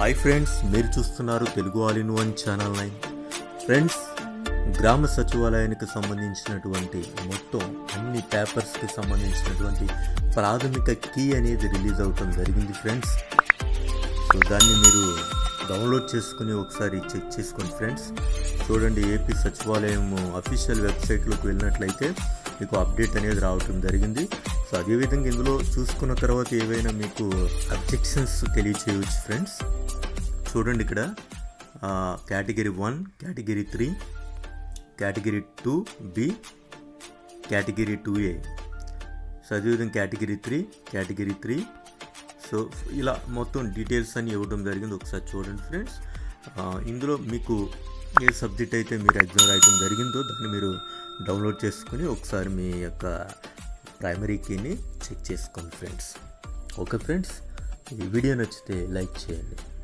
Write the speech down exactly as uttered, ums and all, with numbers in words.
Hi friends, మీరు చూస్తున్నారు Telugu all in one channel nine. Friends, గ్రామ సచివాలయానికి సంబంధించినటువంటి మొత్తం అన్ని పేపర్స్కి సంబంధించినటువంటి ప్రాథమిక కీ అనేది రిలీజ్ అవటం జరిగింది ఫ్రెండ్స్. సో దాన్ని మీరు డౌన్లోడ్ చేసుకుని ఒకసారి చెక్ చేసుకోండి ఫ్రెండ్స్. చూడండి, ఏపీ సచివాలయం అఫీషియల్ వెబ్సైట్లోకి వెళ్ళినట్లయితే మీకు అప్డేట్ అనేది రావటం జరిగింది. సో అదేవిధంగా ఇందులో చూసుకున్న తర్వాత ఏవైనా మీకు అబ్జెక్షన్స్ తెలియచేయవచ్చు ఫ్రెండ్స్. చూడండి, ఇక్కడ category one, category three, category two B, category two A, so అదేవిధంగా category three, category three, so ఇలా మొత్తం డీటెయిల్స్ అన్ని ఇవ్వడం జరిగింది. ఒకసారి చూడండి ఫ్రెండ్స్. ఇందులో మీకు ఏ సబ్జెక్ట్ అయితే మీరు ఎగ్జామ్ రాయటం జరిగిందో దాన్ని మీరు డౌన్లోడ్ చేసుకుని ఒకసారి మీ యొక్క ప్రైమరీ కీని చెక్ చేసుకోండి ఫ్రెండ్స్. ఓకే ఫ్రెండ్స్, ఈ వీడియో నచ్చితే లైక్ చేయండి.